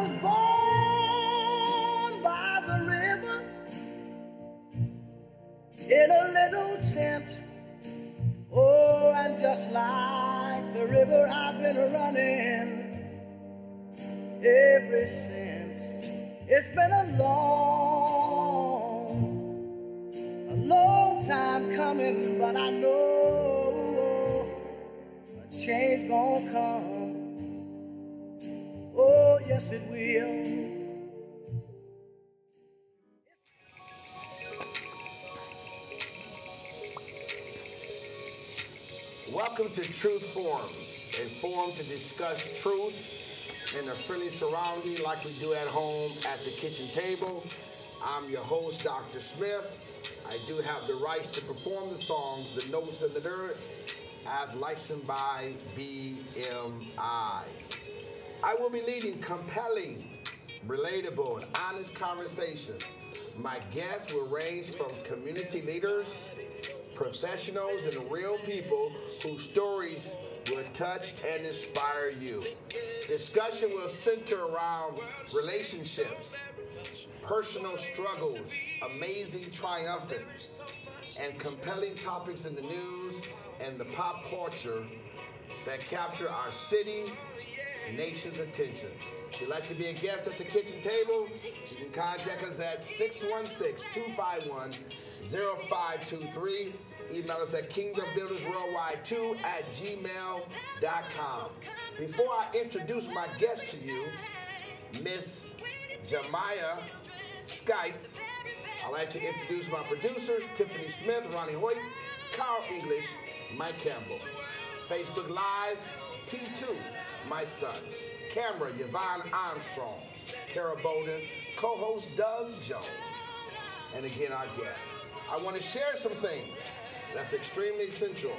was born by the river in a little tent. Oh, and just like the river, I've been running ever since. It's been a long time coming, but I know a change gonna come. Oh, yes, it will. Welcome to Truth Forums, a forum to discuss truth in a friendly surrounding like we do at home at the kitchen table. I'm your host, Dr. Smith. I do have the right to perform the songs, the notes, and the lyrics as licensed by BMI. I will be leading compelling, relatable, and honest conversations. My guests will range from community leaders, professionals, and real people whose stories will touch and inspire you. Discussion will center around relationships, personal struggles, amazing triumphants, and compelling topics in the news and the pop culture that capture our city, nation's attention. If you'd like to be a guest at the kitchen table, you can contact us at 616-251-0523. Email us at kingdombuildersworldwide2@gmail.com. Before I introduce my guest to you, Miss Jemiah Skites, I'd like to introduce my producers, Tiffany Smith, Ronnie Hoyt, Carl English, Mike Campbell. Facebook Live, T2, my son. Camera, Yvonne Armstrong. Kara Bowden, co-host Doug Jones. And again, our guest. I want to share some things that's extremely essential.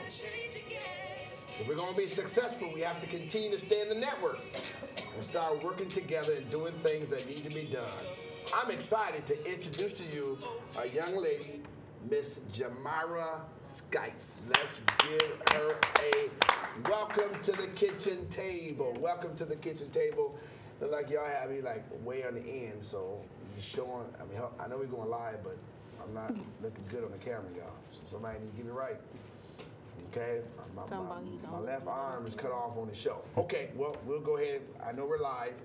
If we're going to be successful, we have to continue to stay in the network and start working together and doing things that need to be done. I'm excited to introduce to you a young lady, Miss Jemiah Skites. Let's give her a welcome to the kitchen table. Welcome to the kitchen table. Look like y'all have me like way on the end, so you showing. I mean, I know we're going live, but I'm not looking good on the camera, y'all. So somebody need to get me right. Okay, my left arm is cut off on the show. Okay, well, we'll go ahead. I know we're live.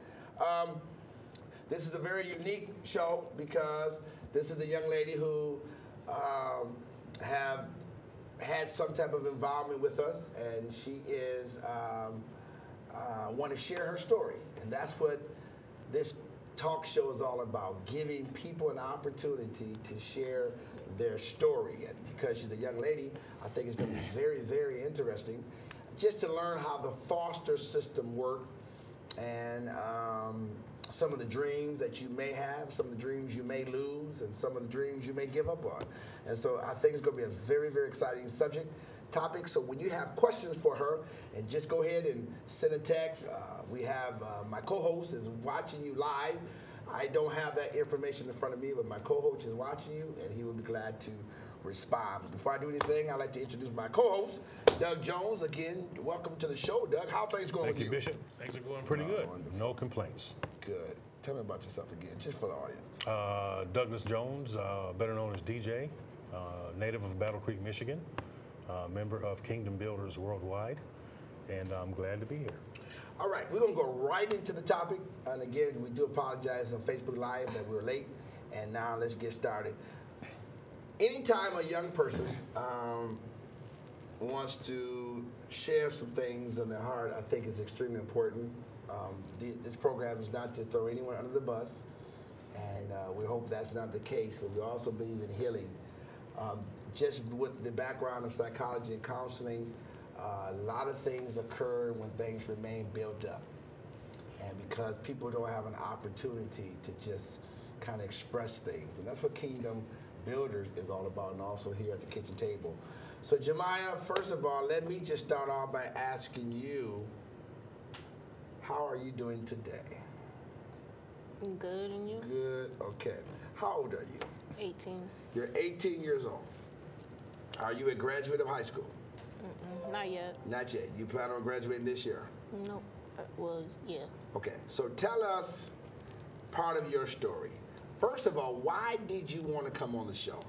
This is a very unique show because this is a young lady who have had some type of involvement with us, and she is want to share her story, and that's what this talk show is all about: giving people an opportunity to share their story. And because she's a young lady, I think it's going to be very, very interesting just to learn how the foster system works and some of the dreams that you may have, some of the dreams you may lose, and some of the dreams you may give up on. And so I think it's going to be a very, very exciting topic. So when you have questions for her, and just go ahead and send a text. We have my co-host is watching you live. I don't have that information in front of me, but my co-host is watching you, and he will be glad to respond. Before I do anything, I'd like to introduce my co-host, Doug Jones. Again, welcome to the show, Doug. How are things going with you? Thank you, Bishop. Things are going pretty good. Wonderful. No complaints. Good. Tell me about yourself again, just for the audience. Douglas Jones, better known as DJ, native of Battle Creek, Michigan, member of Kingdom Builders Worldwide, and I'm glad to be here. All right, we're going to go right into the topic. And again, we do apologize on Facebook Live that we were late. And now let's get started. Anytime a young person wants to share some things on their heart, I think it's extremely important. This program is not to throw anyone under the bus, and we hope that's not the case, but we also believe in healing. Just with the background of psychology and counseling, a lot of things occur when things remain built up. And because people don't have an opportunity to just kind of express things. And that's what Kingdom Builders is all about, and also here at the kitchen table. So Jemiah, first of all, let me just start off by asking you, how are you doing today? I'm good, and you? Good, okay. How old are you? 18. You're 18 years old. Are you a graduate of high school? Not yet. Not yet. You plan on graduating this year? Nope. Well, yeah. Okay, so tell us part of your story. First of all, why did you want to come on the show?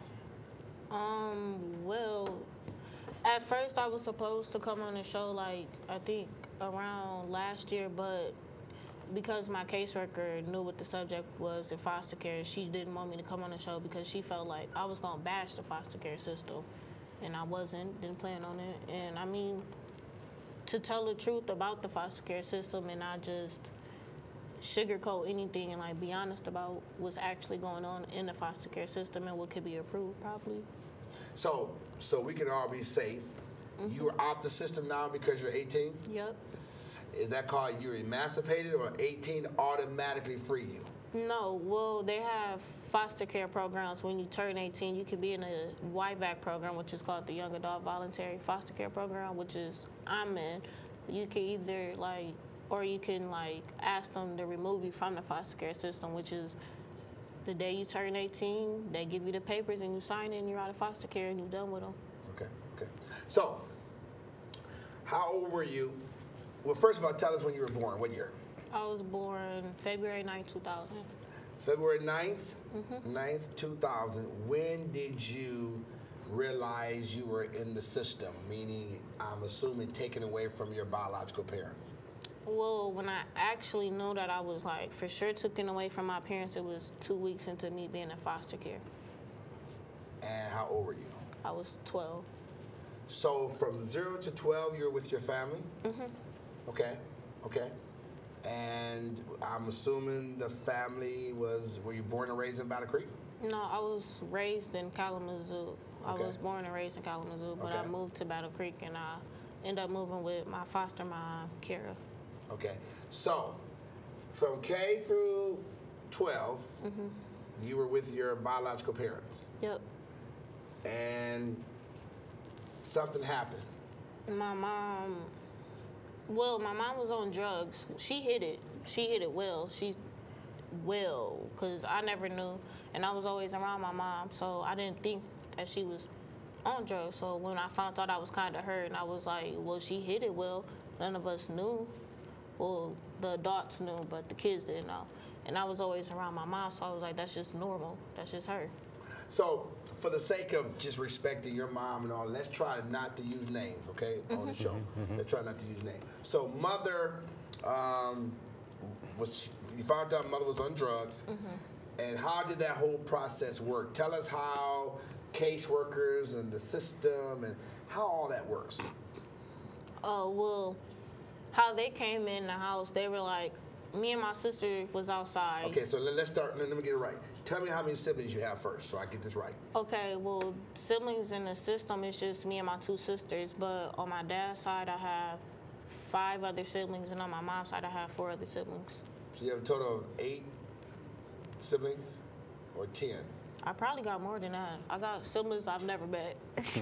Well, at first I was supposed to come on the show, like, I think around last year, but because my caseworker knew what the subject was in foster care, she didn't want me to come on the show because she felt like I was going to bash the foster care system, and I didn't plan on it. And I mean, to tell the truth about the foster care system and not just sugarcoat anything and like be honest about what's actually going on in the foster care system and what could be improved probably. So we can all be safe. You're out the system now because you're 18? Yep. Is that called you're emancipated, or 18 automatically free you? No, well, they have foster care programs. When you turn 18, you can be in a YVAC program, which is called the Young Adult Voluntary Foster Care Program, which is I'm in. You can either or you can ask them to remove you from the foster care system, which is the day you turn 18, they give you the papers and you sign it and you're out of foster care and you're done with them. Okay. So, how old were you? Well, first of all, tell us when you were born. What year? I was born February 9, 2000. February 9th, 9th, 2000. When did you realize you were in the system? Meaning, I'm assuming taken away from your biological parents. Well, when I actually knew that I was for sure taken away from my parents, it was 2 weeks into me being in foster care. And how old were you? I was 12. So from 0 to 12, you were with your family? Okay. And I'm assuming the family were you born and raised in Battle Creek? No, I was raised in Kalamazoo. I was born and raised in Kalamazoo, but I moved to Battle Creek and I ended up moving with my foster mom, Kara. Okay. So from K through 12, you were with your biological parents. Yep. And something happened. My mom was on drugs. She hid it. She hid it well. Because I never knew. And I was always around my mom, so I didn't think that she was on drugs. So when I found out, I was kind of hurt, and I was like, well, she hid it well. None of us knew. Well, the adults knew, but the kids didn't know. And I was always around my mom, so I was like, that's just normal. That's just her. So, for the sake of just respecting your mom and all, let's try not to use names, okay, on the show. Let's try not to use names. So, mother you found out mother was on drugs, and how did that whole process work? Tell us how caseworkers and the system and how all that works. Well, how they came in the house, they were like, me and my sister was outside. Okay, so let's start, let me get it right. Tell me how many siblings you have first, so I get this right. Okay, well, siblings in the system is just me and my 2 sisters, but on my dad's side, I have 5 other siblings, and on my mom's side, I have 4 other siblings. So you have a total of 8 siblings, or 10? I probably got more than that. I got siblings I've never met.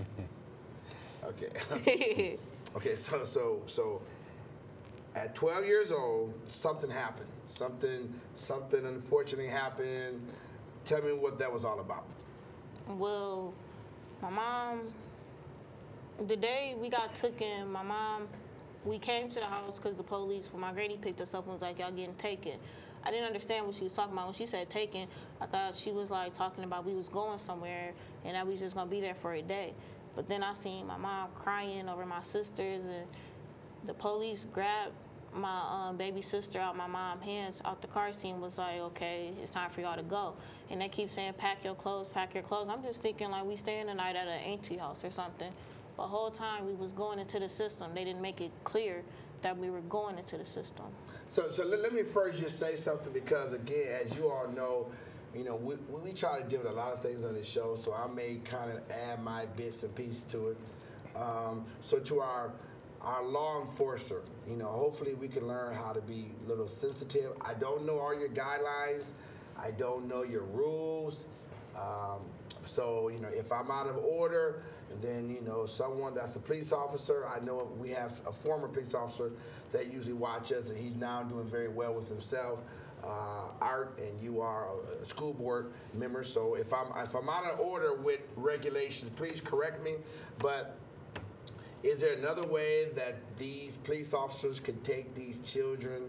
Okay. Okay, so at 12 years old, something happened. Something unfortunately happened. Tell me what that was all about. Well, my mom, the day we got taken, we came to the house because the police, when my granny picked us up and was like, y'all getting taken. I didn't understand what she was talking about. When she said taken, I thought she was talking about we was going somewhere and that we was just gonna be there for a day. But then I seen my mom crying over my sisters, and the police grabbed my baby sister out my mom's hands out the car seat and was like, okay, it's time for y'all to go. And they keep saying, pack your clothes, pack your clothes. I'm just thinking we staying the night at an auntie house or something. The whole time we was going into the system. They didn't make it clear that we were going into the system. So let me first just say something, because again, as you all know, we try to deal with a lot of things on this show, so I may kind of add my bits and pieces to it. So to our law enforcer, hopefully we can learn how to be a little sensitive. I don't know all your guidelines. I don't know your rules. So, if I'm out of order, then, someone that's a police officer, I know we have a former police officer that usually watches us, and he's now doing very well with himself. Art, and you are a school board member, so if I'm out of order with regulations, please correct me. But is there another way that these police officers can take these children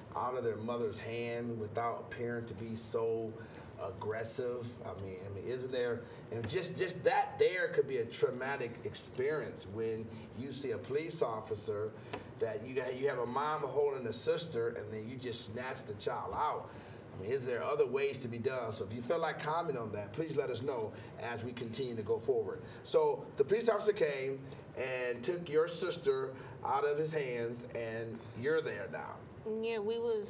out of their mother's hand without appearing to be so aggressive? I mean, isn't there, and just that there could be a traumatic experience when you see a police officer that you have a mom holding a sister and then you just snatch the child out. I mean, is there other ways to be done? So if you feel like comment on that, please let us know as we continue to go forward. So the police officer came and took your sister out of his hands, and you're there now. Yeah,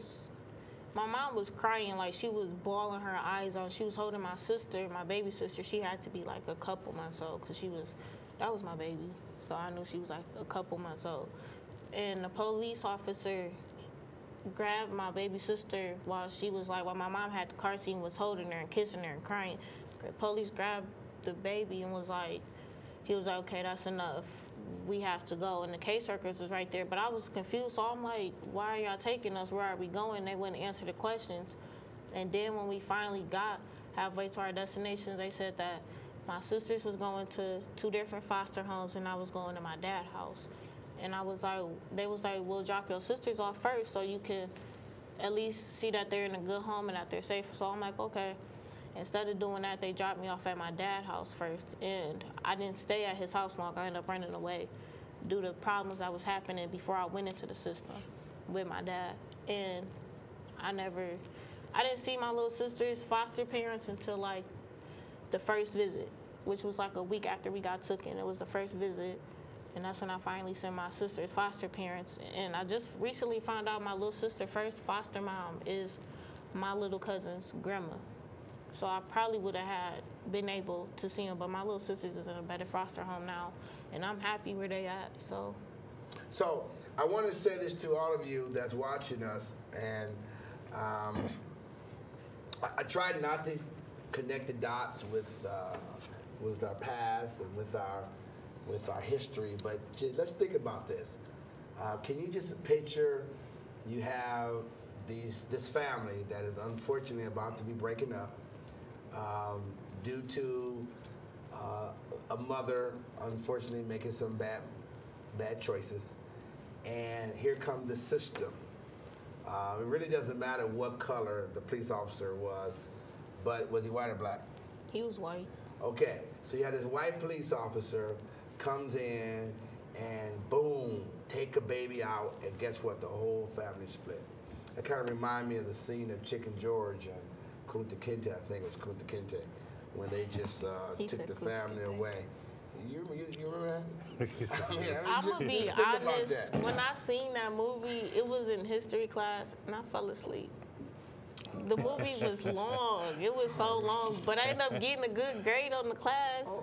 my mom was crying, like she was bawling her eyes out. She was holding my sister, my baby sister. She had to be like a couple months old because that was my baby. So I knew she was like a couple months old. And the police officer grabbed my baby sister while my mom had the car seat and was holding her and kissing her and crying. The police grabbed the baby and he was like, okay, that's enough. We have to go. And the caseworkers was right there. But I was confused, so I'm like, why are y'all taking us? Where are we going? They wouldn't answer the questions. And then when we finally got halfway to our destination, they said that my sisters was going to 2 different foster homes and I was going to my dad's house. And they was like, we'll drop your sisters off first so you can at least see that they're in a good home and that they're safe. So I'm like, okay. Instead of doing that, they dropped me off at my dad's house first. And I didn't stay at his house long. I ended up running away due to problems that was happening before I went into the system with my dad. And I didn't see my little sister's foster parents until like the first visit, which was like a week after we got taken. It was the first visit. And that's when I finally sent my sister's foster parents. And I just recently found out my little sister's first foster mom is my little cousin's grandma. So I probably would have been able to see them, but my little sisters is in a better foster home now, and I'm happy where they at. So I want to say this to all of you that's watching us, and I tried not to connect the dots with our past and with our history, but let's think about this. Can you just picture you have this family that is unfortunately about to be breaking up due to a mother unfortunately making some bad choices, and here comes the system. It really doesn't matter what color the police officer was, but was he white or black? He was white. Okay, so you had this white police officer comes in and boom, take a baby out, and guess what? The whole family split. It kind of reminds me of the scene of Chicken George and Kunta Kinte, I think it was Kunta Kinte, when they just took the family away. You remember that? I'm going to be honest, when I seen that movie, it was in history class, and I fell asleep. The movie was long. It was so long, but I ended up getting a good grade on the class. Oh.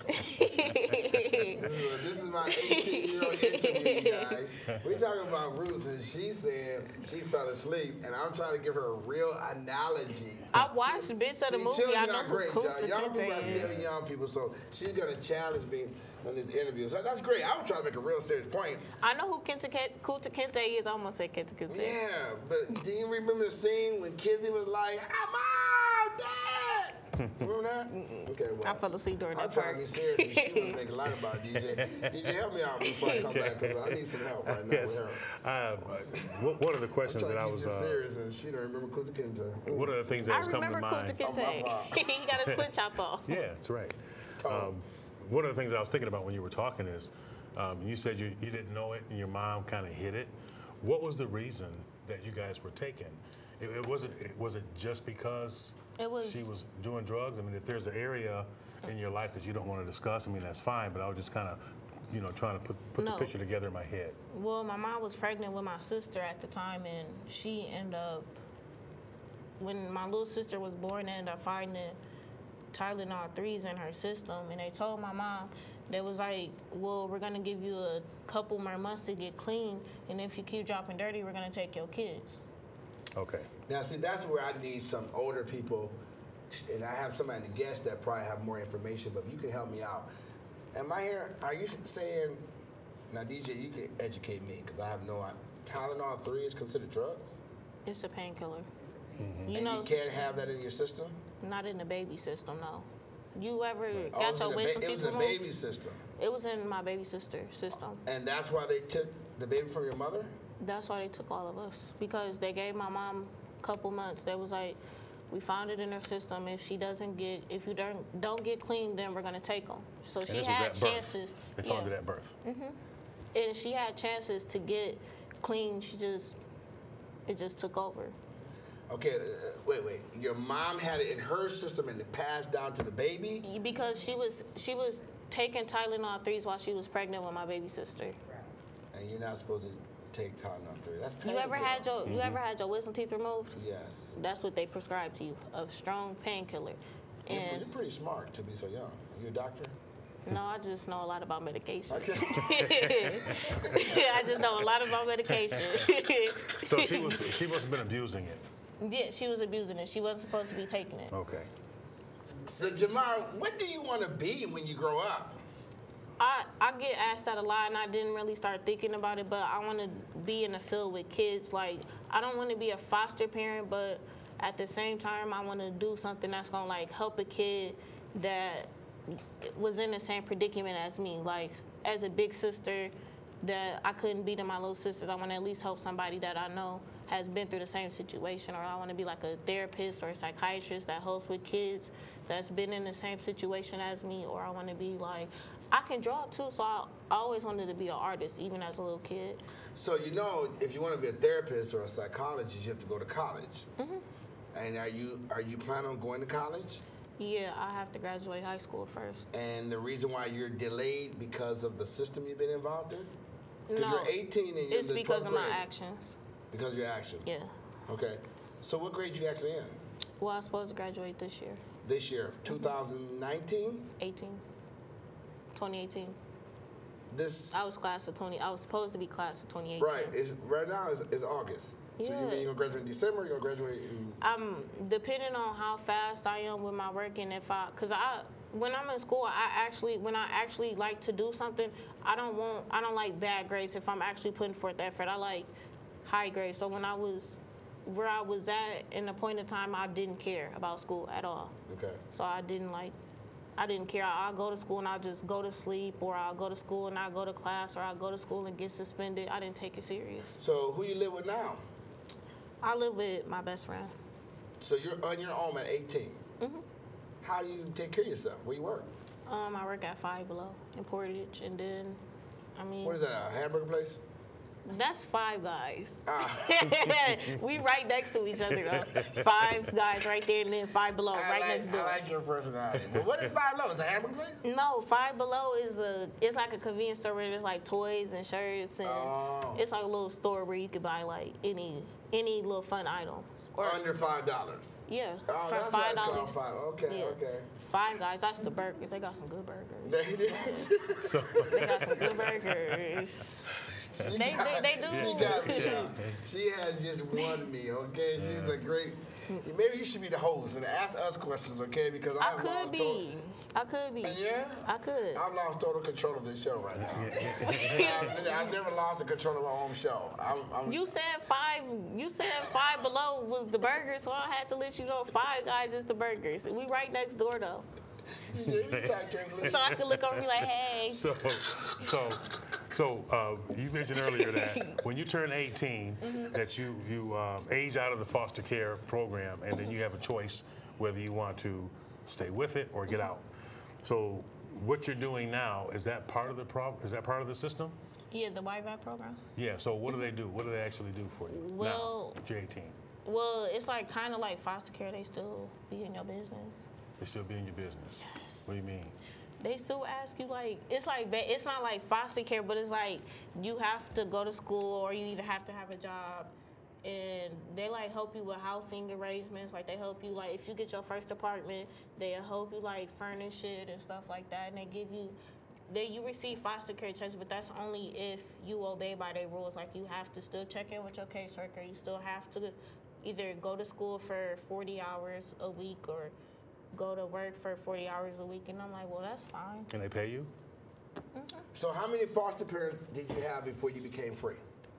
This is my 18-year-old interview, guys. We're talking about Ruth, and she said she fell asleep, and I'm trying to give her a real analogy. I watched bits of the movie. I know who Kunta young people are Kinte is. still young people, so she's going to challenge me on this interview. So that's great. I was trying to make a real serious point. I know who Kunta Kinte is. I almost said Kunta Kinte. Yeah, but do you remember the scene when Kizzy was like, "Mom, Dad"? Remember that? Okay, well. I fell asleep during that part. I'm trying to be serious, and she want to make a lot about DJ. DJ, help me out before I come back, because I need some help right now with her. One of the questions that I was... serious, and she don't remember Kunta Kinte. One of the things that was coming to mind... I remember Kunta Kinte. He got his foot chopped off. Yeah, that's right. One of the things that I was thinking about when you were talking is, you said you didn't know it and your mom kind of hid it. What was the reason that you guys were taken? Was it just because she was doing drugs? I mean, if there's an area in your life that you don't want to discuss, I mean, that's fine, but I was just kind of, trying to put the picture together in my head. Well, my mom was pregnant with my sister at the time, and she ended up, when my little sister was born, they ended up finding Tylenol 3s in her system, and they told my mom, they was like, well, we're going to give you a couple more months to get clean, and if you keep dropping dirty, we're going to take your kids. Okay. Now, see, that's where I need some older people, and I have somebody to guess that probably have more information, but you can help me out. Are you saying, now, DJ, you can educate me, because I have no idea. Tylenol 3 is considered drugs? It's a painkiller. Mm-hmm. You can't have that in your system? Not in the baby system, no. You ever got your wisdom teeth removed? It was in the baby system? It was in my baby sister's system. And that's why they took the baby from your mother? That's why they took all of us, because they gave my mom a couple months. They was like, we found it in her system. If she doesn't get, if you don't get clean, then we're gonna take them. So And she this had was at chances. birth. They found it at birth. And she had chances to get clean. It just took over. Okay, wait. Your mom had it in her system and it passed down to the baby? Because she was taking Tylenol 3s while she was pregnant with my baby sister. And you're not supposed to take Tylenol 3. That's You ever painful. had your wisdom teeth removed? Yes. That's what they prescribed to you, a strong painkiller. You're pretty smart to be so young. Are you a doctor? No, I just know a lot about medication. Okay. I just know a lot about medication. So she must have been abusing it. Yeah, she was abusing it. She wasn't supposed to be taking it. Okay. So, Jamar, what do you want to be when you grow up? I get asked that a lot, and I didn't really start thinking about it, but I want to be in the field with kids. Like, I don't want to be a foster parent, but at the same time, I want to do something that's going to, like, help a kid that was in the same predicament as me. Like, as a big sister that I couldn't be to my little sisters, I want to at least help somebody that I know has been through the same situation. Or I want to be like a therapist or a psychiatrist that helps with kids that's been in the same situation as me. Or I want to be like, I can draw too, so I always wanted to be an artist, even as a little kid. So, you know, if you want to be a therapist or a psychologist, you have to go to college. And are you planning on going to college? Yeah, I have to graduate high school first. And the reason why you're delayed because of the system you've been involved in? Because No, you're 18 and you're it's in the because 12th of my grade. actions. Because of your action? Yeah. Okay. So what grade you actually in? Well, I was supposed to graduate this year, This year, 2019? 2018. This I was supposed to be class of 2018. right. Right now is August. So you Yeah. mean you're gonna graduate in December? Or you're gonna graduate in? Depending on how fast I am with my work, and when I'm in school, when I actually like to do something, I don't like bad grades if I'm actually putting forth effort. I like high grades. So when I was where I was at in a point in time, I didn't care about school at all. Okay. So I didn't care. I'll go to school and I'll just go to sleep, or I'll go to school and I'll go to class, or I'll go to school and get suspended. I didn't take it serious. So who you live with now? I live with my best friend. So you're on your own at 18. How do you take care of yourself? Where you work? I work at Five Below in Portage, and then, What is that, a hamburger place? That's Five Guys. We right next to each other, though. Five Guys right there, and then Five Below next door. I like your personality. But what is Five Below? Is it a hamburger place? No, Five Below it's like a convenience store where there's like toys and shirts, and it's like a little store where you could buy like any little fun item. Or under $5. Yeah, Oh, for that's why it's $5. called Five. Okay, Yeah. okay. Five Guys, that's the burgers. They got some good burgers. They They got some good burgers. They do. She got me. She has just won me, okay? She's a great. Maybe you should be the host and ask us questions, okay? Because I could be. Yeah? I could. I've lost total control of this show right now. I've never lost the control of my own show. You said Five Below was the burger, so I had to let you know Five Guys is the burgers. We right next door though. So I could look over and be like, hey. So you mentioned earlier that when you turn 18, that you age out of the foster care program, and then you have a choice whether you want to stay with it or get out. So what you're doing now, is that part of the is that part of the system? Yeah, the YVAC program. Yeah. So what do they do? What do they actually do for you now that you're 18? Well, it's like kind of like foster care. They still be in your business. They still be in your business. Yes. What do you mean? They still ask you it's not like foster care, but it's like you have to go to school or you either have to have a job, and they like help you with housing arrangements. Like they help you like if you get your first apartment, they'll help you like furnish it and stuff like that, and they give you. You receive foster care checks, but that's only if you obey by their rules. Like you have to still check in with your caseworker. You still have to either go to school for 40 hours a week or go to work for 40 hours a week. And I'm like, well, that's fine. Can they pay you? So how many foster parents did you have before you became free?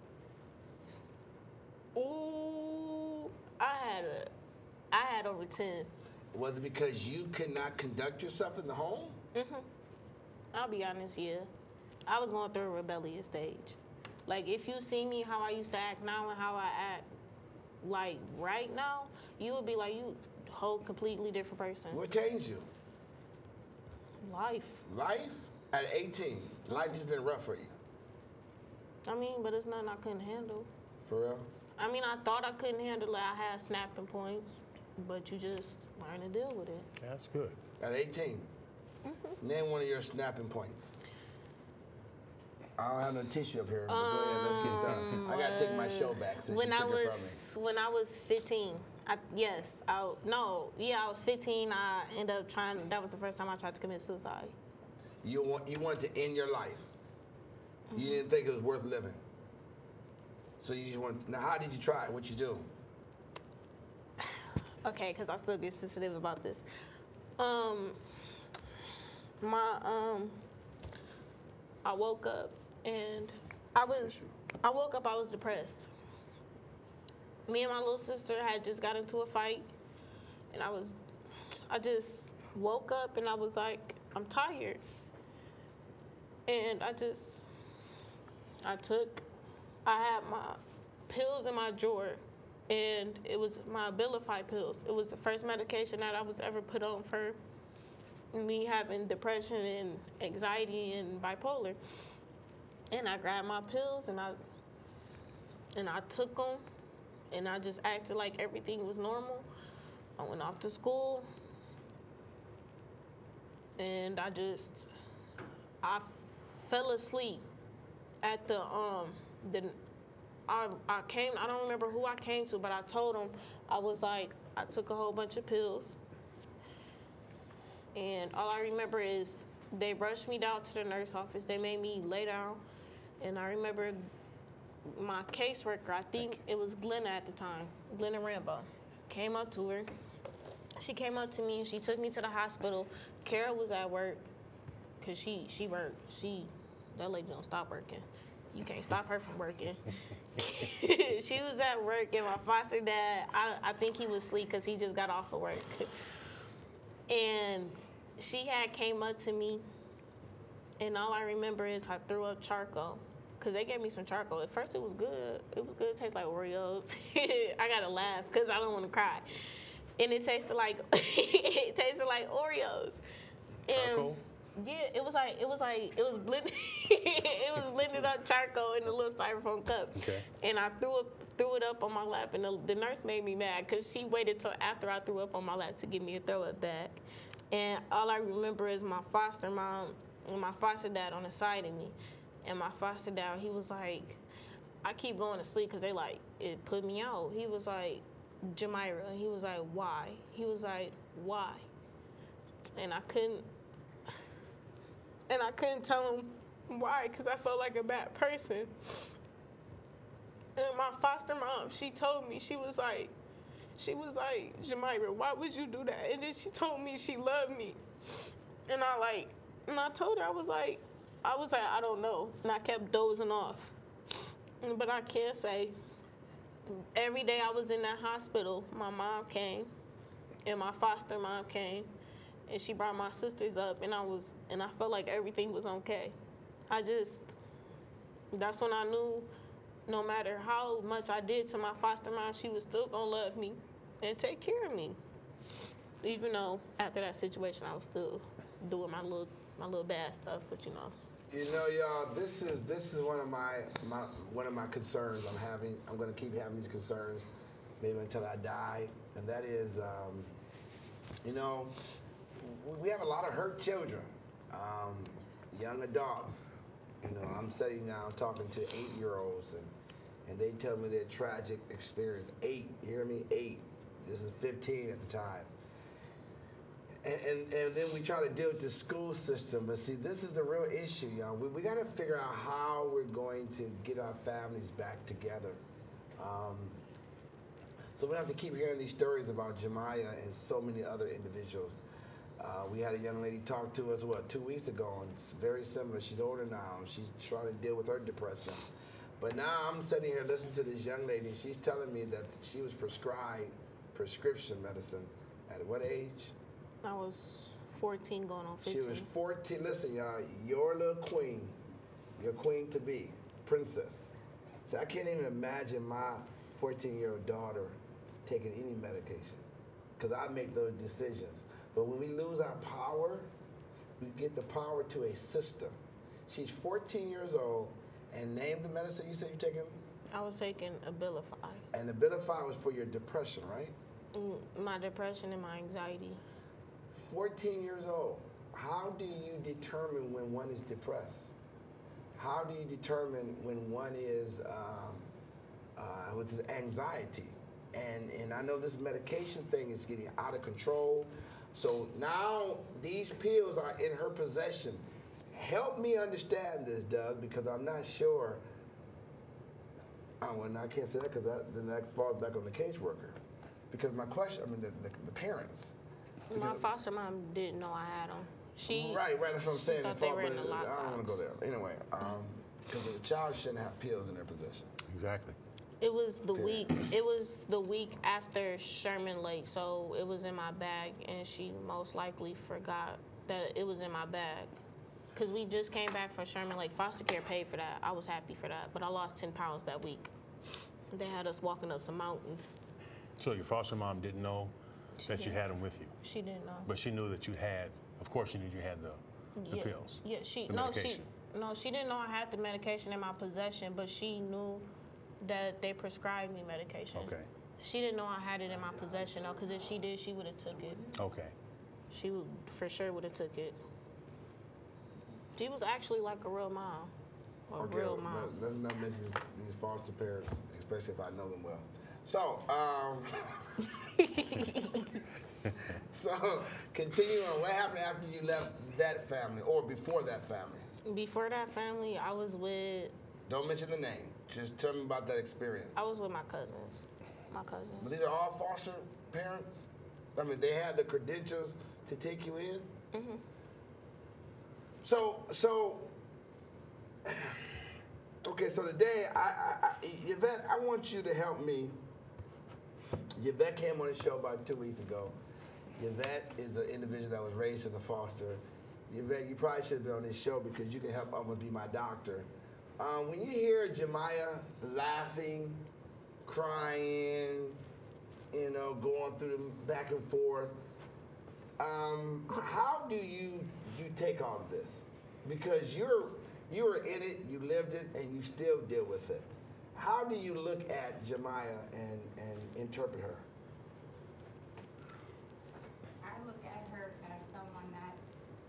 Ooh, I had over 10. Was it because you could not conduct yourself in the home? I'll be honest, yeah. I was going through a rebellious stage. Like, if you see me how I used to act now and how I act, like, right now, you would be like, you a whole completely different person. What changed you? Life. Life? At 18, life just been rough for you. I mean, but it's nothing I couldn't handle. For real? I mean, I thought I couldn't handle it. I had snapping points, but you just learn to deal with it. That's good. At 18? Name one of your snapping points. I don't have no tissue up here, but go ahead, let's get done. I gotta take my show back since you took it from me. When I was 15, I was 15. I ended up trying. That was the first time I tried to commit suicide. You wanted to end your life. You didn't think it was worth living. So you just want. Now, how did you try? What you do? Okay, because I still get sensitive about this. I woke up and I was depressed. Me and my little sister had just got into a fight, and I just woke up and I was like, I'm tired. And I had my pills in my drawer, and it was my Abilify pills. It was the first medication that I was ever put on for me having depression and anxiety and bipolar. And I grabbed my pills and I took them, and I just acted like everything was normal. I went off to school, and I fell asleep at I don't remember who I came to, but I told them, I was like, I took a whole bunch of pills. And all I remember is they rushed me down to the nurse office. They made me lay down. And I remember my caseworker, I think it was Glenna at the time, Glenna Rambo, came up to her. She came up to me and she took me to the hospital. Kara was at work because she worked. That lady don't stop working. You can't stop her from working. She was at work, and my foster dad, I think he was asleep because he just got off of work. And she had came up to me, and all I remember is I threw up charcoal, because they gave me some charcoal. At first, it was good. It was good. It tasted like Oreos. I got to laugh because I don't want to cry. And it tasted like Oreos. Charcoal? Yeah, it was blended. It was blended up charcoal in a little styrofoam cup. Okay. And I threw it up on my lap, and the nurse made me mad because she waited till after I threw up on my lap to give me a throw up bag. And all I remember is my foster mom and my foster dad on the side of me. And my foster dad, he was like, I keep going to sleep because they like, it put me out. He was like, Jamira. And he was like, why? He was like, why? And I couldn't tell him why, because I felt like a bad person. And my foster mom, she told me, she was like, Jamira, why would you do that? And then she told me she loved me. And I told her, I was like, I don't know. And I kept dozing off. But I can't say, every day I was in that hospital, my mom came, and my foster mom came, and she brought my sisters up, and I felt like everything was okay. That's when I knew no matter how much I did to my foster mom, she was still gonna love me and take care of me. Even though after that situation, I was still doing my little bad stuff, but you know. You know, y'all, this is one of my concerns I'm having. I'm gonna keep having these concerns maybe until I die, and that is, you know, we have a lot of hurt children, young adults. You know, I'm sitting now talking to 8-year-olds, and they tell me their tragic experience. 8, you hear me? 8. This is 15 at the time. And then we try to deal with the school system. But see, this is the real issue, y'all. We got to figure out how we're going to get our families back together. So we have to keep hearing these stories about Jemiah and so many other individuals. We had a young lady talk to us, 2 weeks ago, and it's very similar. She's older now. She's trying to deal with her depression. But now I'm sitting here listening to this young lady, and she's telling me that she was prescribed prescription medicine at what age? I was 14 going on 15. She was 14. Listen, y'all, your little queen, your queen to be, princess, So I can't even imagine my 14-year-old daughter taking any medication, because I make those decisions. But when we lose our power, we get the power to a system. She's 14 years old, and name the medicine you said you're taking? I was taking Abilify. And Abilify was for your depression, right? My depression and my anxiety. 14 years old. How do you determine when one is depressed? How do you determine when one is with anxiety? And I know this medication thing is getting out of control. So now these pills are in her possession. Help me understand this, Doug, because I'm not sure. Well, I can't say that because then that falls back on the caseworker. Because my question, the parents. My foster mom didn't know I had them. Right, that's what I'm saying. Thought they were in the I don't lockbox. want to go there. Anyway, because a child shouldn't have pills in their possession. Exactly. It was the week. It was the week after Sherman Lake, so it was in my bag, and she most likely forgot that it was in my bag. Cause we just came back from Sherman Lake. Foster care paid for that. I was happy for that, but I lost 10 pounds that week. They had us walking up some mountains. So your foster mom didn't know that you had them with you, She didn't know. but she knew that you had. Of course, she knew you had the pills. Yeah, she didn't know I had the medication in my possession, but she knew that they prescribed me medication. Okay. She didn't know I had it in my possession though, because if she did, she would have took it. Okay. She would for sure would have took it. She was actually like a real mom. Real mom. Let's not mention these foster parents, especially if I know them well. So, so continue on. What happened after you left that family, or before that family? Before that family, I was with. Don't mention the name. Just tell me about that experience. I was with my cousins. But these are all foster parents? I mean, they had the credentials to take you in? Mm-hmm. So, okay, so today, Yvette, I want you to help me. Yvette came on the show about 2 weeks ago. Yvette is an individual that was raised in a foster. Yvette, you probably should have been on this show because you can help almost be my doctor. When you hear Jemiah laughing, crying, going through the back and forth, how do you take all of this? Because you were in it, you lived it, and you still deal with it. How do you look at Jemiah and interpret her? I look at her as someone that's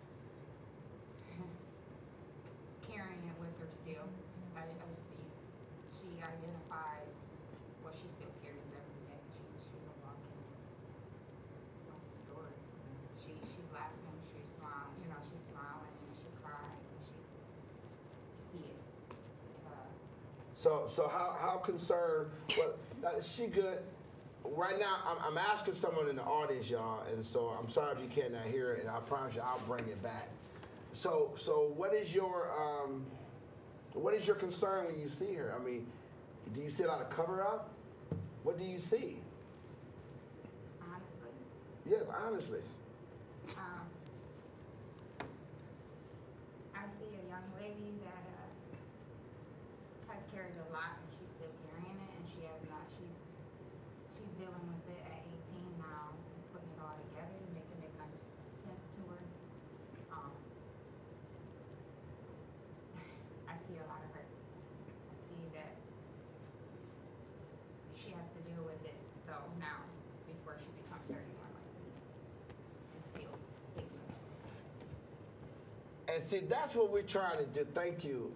carrying it with her still. I think she identified what she still carries every day. She's a walking story. She's laughing, she's smiling, she's smiling and she cries and you see it. It's So how concerned? Well, is she good? Right now, I'm asking someone in the audience, y'all, and so I'm sorry if you cannot hear it, and I promise you I'll bring it back. So what is your concern when you see her? I mean, do you see a lot of cover up? What do you see? honestly. Yes, honestly. I see a young lady that has carried a lot and she's still carrying it, and she has not. She's dealing with it at 18 now, putting it all together, making it make sense to her. I see a lot of hurt. I see that she has to deal with it though now before she becomes 31 like me. And still thinking of suicide. And see, that's what we're trying to do. Thank you.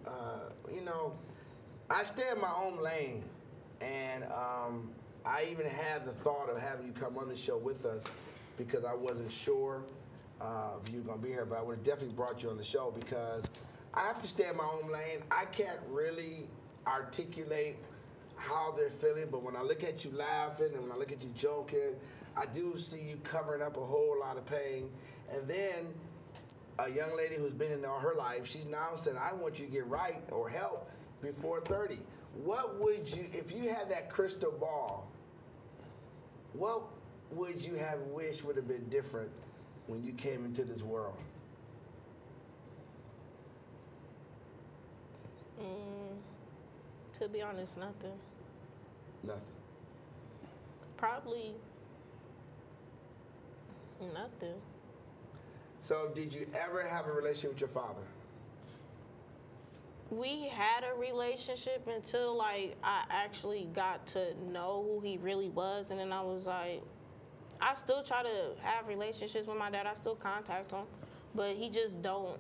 I stay in my own lane, and I even had the thought of having you come on the show with us because I wasn't sure if you were going to be here, but I would have definitely brought you on the show because I have to stay in my own lane. I can't really articulate how they're feeling, but when I look at you laughing and when I look at you joking, I do see you covering up a whole lot of pain. And then a young lady who's been in all her life, she's now saying, I want you to get right or help before 30. What would you, if you had that crystal ball, what would you have wished would have been different when you came into this world? To be honest, nothing. Nothing. Probably nothing. So did you ever have a relationship with your father? We had a relationship until like I actually got to know who he really was, and then I was like, I still try to have relationships with my dad. I still contact him, but he just don't.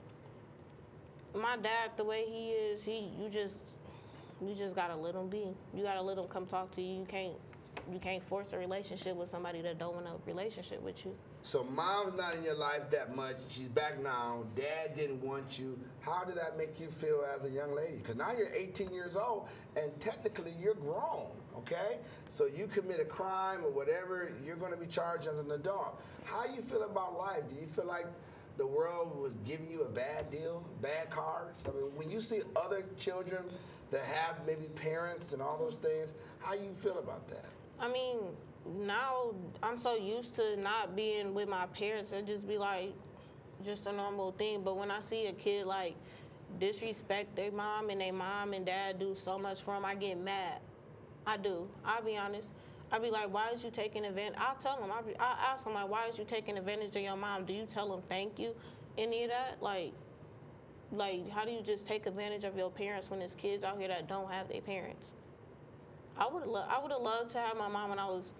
My dad, the way he is, you just gotta let him be. You gotta let him come talk to you. You can't force a relationship with somebody that don't want a relationship with you. So mom's not in your life that much. She's back now. Dad didn't want you. How did that make you feel as a young lady? Because now you're 18 years old, and technically you're grown, okay? So you commit a crime or whatever, you're going to be charged as an adult. How you feel about life? Do you feel like the world was giving you a bad deal, bad cards? I mean, when you see other children that have maybe parents and all those things, how you feel about that? I mean, now I'm so used to not being with my parents and just be like, just a normal thing. But when I see a kid like disrespect their mom and dad do so much for them, I get mad. I do. I'll be honest. I'll be like, why is you taking advantage? I'll tell them. I'll ask them, like, why is you taking advantage of your mom? Do you tell them thank you? Any of that? Like, how do you just take advantage of your parents when there's kids out here that don't have their parents? I would have loved to have my mom when I was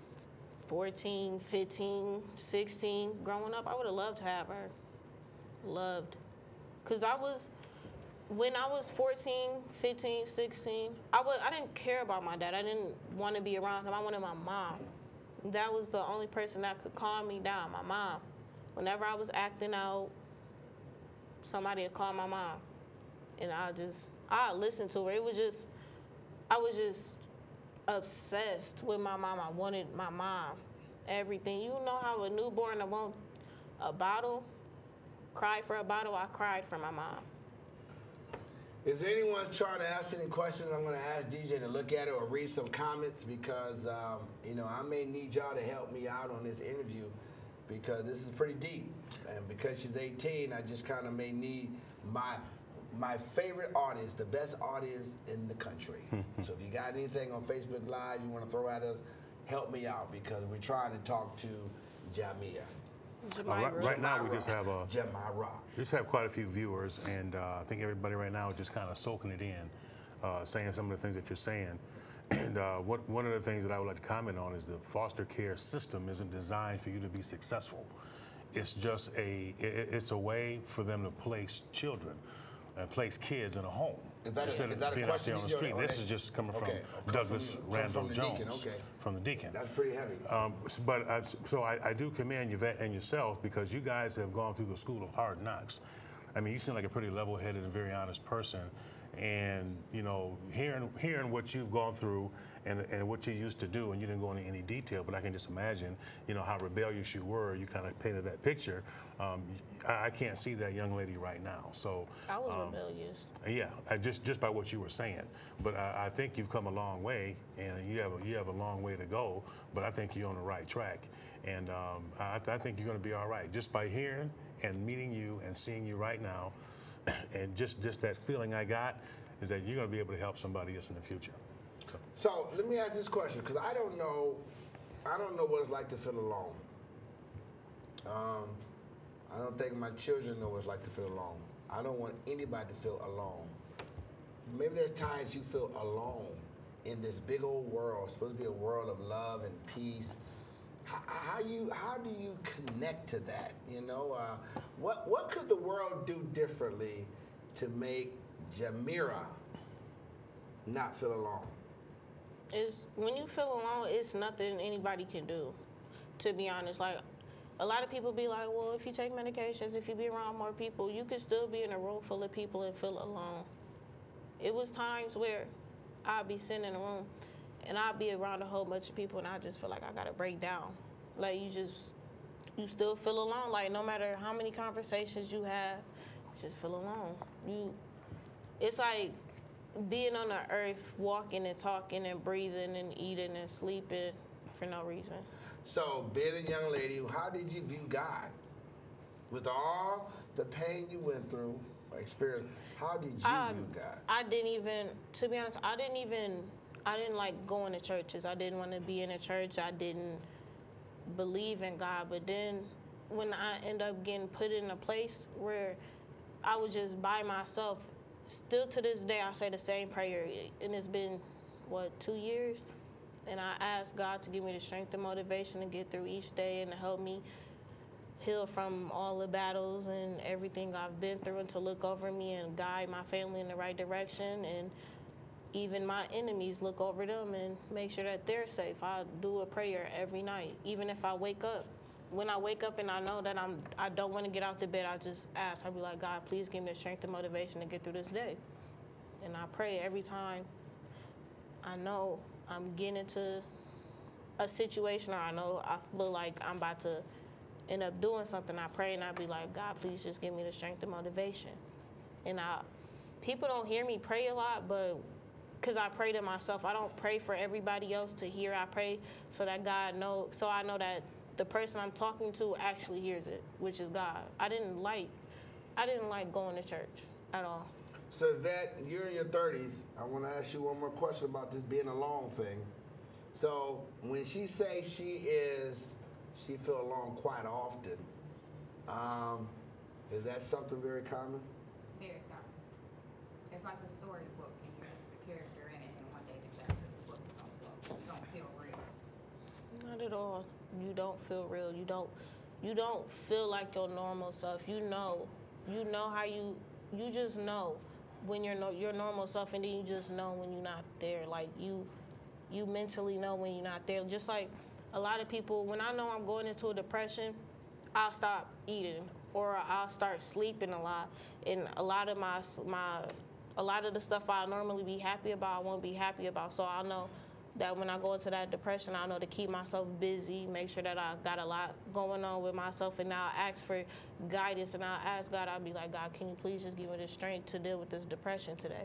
14, 15, 16, growing up. I would have loved to have her. Loved. Because when I was 14, 15, 16, I didn't care about my dad. I didn't want to be around him. I wanted my mom. That was the only person that could calm me down, my mom. Whenever I was acting out, somebody would call my mom. And I listened to her. I was just obsessed with my mom. I wanted my mom. Everything. You know how a newborn that want a bottle, cry for a bottle? I cried for my mom. Is there anyone trying to ask any questions? I'm going to ask DJ to look at it or read some comments because, I may need y'all to help me out on this interview because this is pretty deep. And because she's 18, I just kind of may need my favorite audience, the best audience in the country. So if you got anything on Facebook Live you want to throw at us, help me out because we're trying to talk to Jamia. Right now we just have quite a few viewers, and I think everybody right now is just kind of soaking it in, saying some of the things that you're saying. And one of the things that I would like to comment on is the foster care system isn't designed for you to be successful. It's just it's a way for them to place children and place kids in a home. Instead of being out there on the street. This is just coming from Douglas Randall Jones from the Deacon. That's pretty heavy. So I do commend Yvette and yourself because you guys have gone through the school of hard knocks. I mean, you seem like a pretty level-headed and very honest person. And, hearing what you've gone through and what you used to do, and you didn't go into any detail, but I can just imagine, how rebellious you were. You kind of painted that picture. I can't see that young lady right now. So I was rebellious. Yeah, just by what you were saying. But I think you've come a long way, and you have a long way to go. But I think you're on the right track, and I think you're going to be all right. Just by hearing and meeting you and seeing you right now, and just that feeling I got is that you're going to be able to help somebody else in the future. So let me ask this question because I don't know what it's like to feel alone. I don't think my children know what it's like to feel alone. I don't want anybody to feel alone. Maybe there's times you feel alone in this big old world. It's supposed to be a world of love and peace. How do you connect to that? What could the world do differently to make Jamira not feel alone? When you feel alone, it's nothing anybody can do. To be honest, like a lot of people be like, well, if you take medications, if you be around more people, you can still be in a room full of people and feel alone. It was times where I'd be sitting in a room and I'd be around a whole bunch of people and I just feel like I gotta break down. Like you still feel alone. Like no matter how many conversations you have, you just feel alone. It's like being on the earth, walking and talking and breathing and eating and sleeping for no reason. So being a young lady, how did you view God? With all the pain you went through, experience. How did you view God? I didn't even, to be honest, I didn't like going to churches. I didn't want to be in a church. I didn't believe in God. But then when I end up getting put in a place where I was just by myself, still to this day I say the same prayer, and it's been, 2 years? And I ask God to give me the strength and motivation to get through each day and to help me heal from all the battles and everything I've been through, and to look over me and guide my family in the right direction, and even my enemies, look over them and make sure that they're safe. I do a prayer every night, even if I wake up. When I wake up and I know that I don't want to get out the bed, I just ask. I be like, God, please give me the strength and motivation to get through this day. And I pray every time I know I'm getting into a situation, or I know I feel like I'm about to end up doing something. I pray and I be like, God, please just give me the strength and motivation. And people don't hear me pray a lot, but because I pray to myself, I don't pray for everybody else to hear. I pray so that God knows, so I know that the person I'm talking to actually hears it, which is God. I didn't like going to church at all. So Yvette, you're in your 30s. I want to ask you one more question about this being alone thing. So when she says she feel alone quite often, is that something very common? Very common. It's like a storybook, and you're just the character in it, and one day the chapter of the book is going to close. You don't feel real. Not at all. You don't feel real. You don't feel like your normal self. You know how you just know when you're your normal self, and then you just know when you're not there. Like you mentally know when you're not there. Just like a lot of people, when I know I'm going into a depression, I'll stop eating, or I'll start sleeping a lot, and a lot of a lot of the stuff I normally be happy about, I won't be happy about. So I know that when I go into that depression, I know to keep myself busy, make sure that I got a lot going on with myself, and I'll ask for guidance, and I'll ask God, I'll be like, God, can you please just give me the strength to deal with this depression today?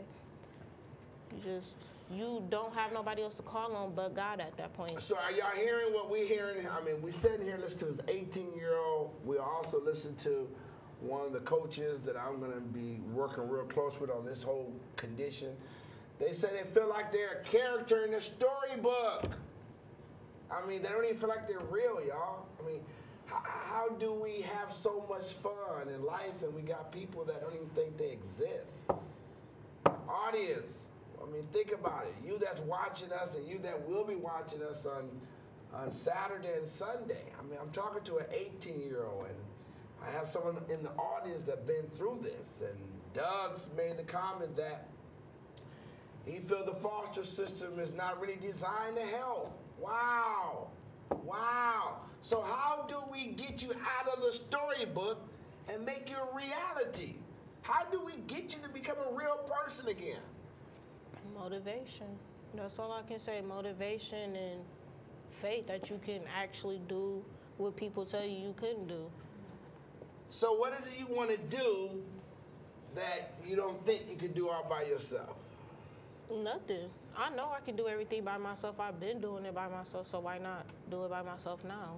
You don't have nobody else to call on but God at that point. So are y'all hearing what we hearing? I mean, we sitting here listening to this 18-year-old. We also listen to one of the coaches that I'm going to be working real close with on this whole condition. They say they feel like they're a character in a storybook. I mean, they don't even feel like they're real, y'all. I mean, how do we have so much fun in life and we got people that don't even think they exist? Audience, I mean, think about it. You that's watching us and you that will be watching us on Saturday and Sunday. I mean, I'm talking to an 18-year-old, and I have someone in the audience that's been through this. And Doug's made the comment that he feels the foster system is not really designed to help. Wow. Wow. So how do we get you out of the storybook and make you a reality? How do we get you to become a real person again? Motivation. That's all I can say. Motivation and faith that you can actually do what people tell you couldn't do. So what is it you want to do that you don't think you can do all by yourself? Nothing. I know I can do everything by myself. I've been doing it by myself, so why not do it by myself now?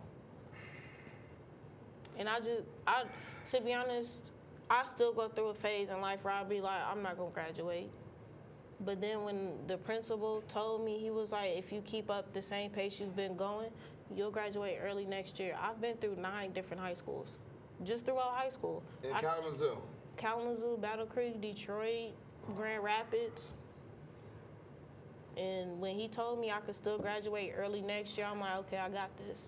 And to be honest, I still go through a phase in life where I'll be like, I'm not going to graduate. But then when the principal told me, he was like, if you keep up the same pace you've been going, you'll graduate early next year. I've been through 9 different high schools, just throughout high school. In Kalamazoo? Kalamazoo, Battle Creek, Detroit, Grand Rapids. And when he told me I could still graduate early next year, I'm like, okay, I got this.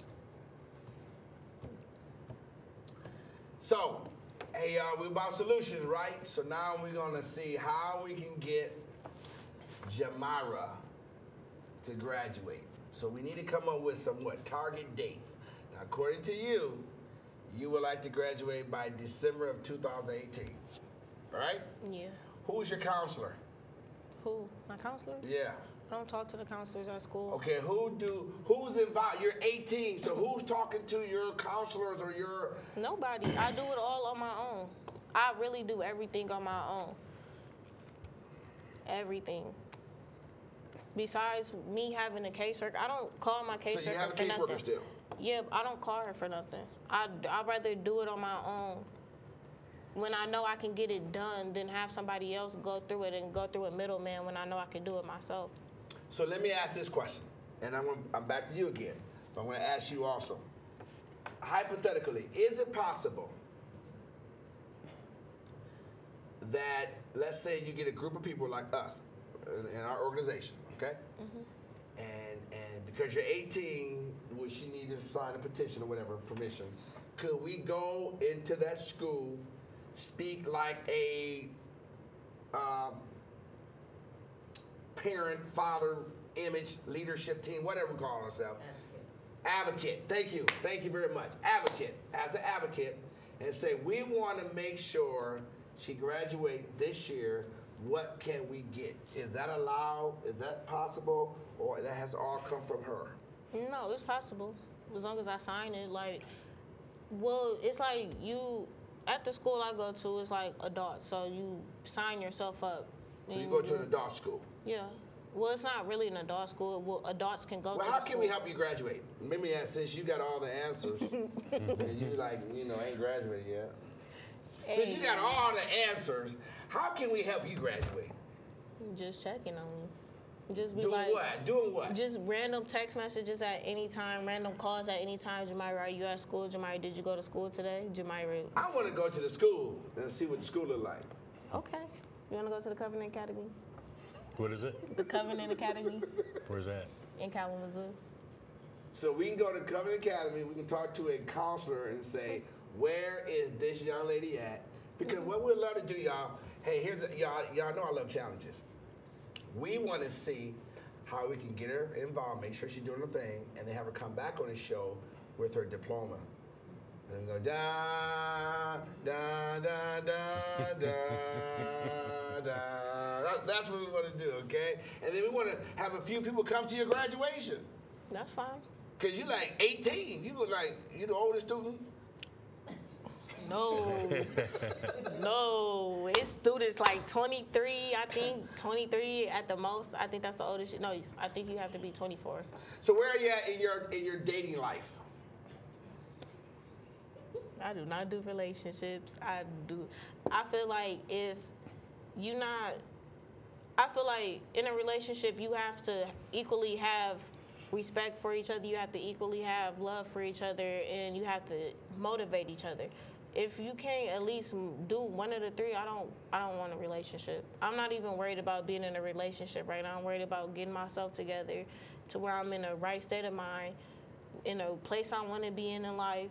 So, hey, we're about solutions, right? So now we're going to see how we can get Jamira to graduate. So we need to come up with some, target dates. Now, according to you, you would like to graduate by December of 2018, right? Yeah. Who's your counselor? Who? My counselor? Yeah. I don't talk to the counselors at school. Okay, who's involved? You're 18, so who's talking to your counselors or your... Nobody. I do it all on my own. I really do everything on my own. Everything. Besides me having a caseworker, I don't call my caseworker for nothing. So you have a caseworker still? Yeah, I don't call her for nothing. I'd rather do it on my own. when I know I can get it done than have somebody else go through it and go through a middleman when I know I can do it myself. So let me ask this question, and I'm back to you again. But I'm going to ask you also. Hypothetically, is it possible that, let's say you get a group of people like us in our organization, okay? And because you're 18, which you need to sign a petition or whatever, permission, could we go into that school, speak like a parent, father, image, leadership team, whatever we call ourselves? Advocate. Thank you. Thank you very much. Advocate. As an advocate, and say, we want to make sure she graduates this year. What can we get? Is that allowed? Is that possible? Or that has all come from her? No, it's possible. As long as I sign it. Like, well, it's like you, at the school I go to, it's like adults. So you sign yourself up. So you go to an adult school? Yeah. Well, it's not really an adult school. Well, adults can go to Well, the how can school. we help you graduate? Maybe since you got all the answers, and you ain't graduated yet. Since you got all the answers, how can we help you graduate? Just checking on me. Just be Doing like, what? Doing what? Just random text messages at any time, random calls at any time. Jamira, are you at school? Jamira, did you go to school today? Jamira. I want to go to the school and see what the school look like. Okay. You want to go to the Covenant Academy? What is it? The Covenant Academy Where's that? in Kalamazoo. So we can go to Covenant Academy, we can talk to a counselor and say, where is this young lady at? Because what we'd love to do, y'all, hey, y'all know I love challenges. We want to see how we can get her involved, make sure she's doing her thing, and then have her come back on the show with her diploma. And we go, da, da, da, da, da, da. That's what we want to do, okay? And then we want to have a few people come to your graduation. That's fine. Because you're like 18. You the oldest student? No. No. It's students like 23, I think. 23 at the most. I think that's the oldest. No, I think you have to be 24. So where are you at in your dating life? I do not do relationships. I feel like I feel like in a relationship you have to equally have respect for each other. You have to equally have love for each other, and you have to motivate each other. If you can't at least do one of the three, I don't want a relationship. I'm not even worried about being in a relationship right now. I'm worried about getting myself together to where I'm in a right state of mind, in a place I want to be in life.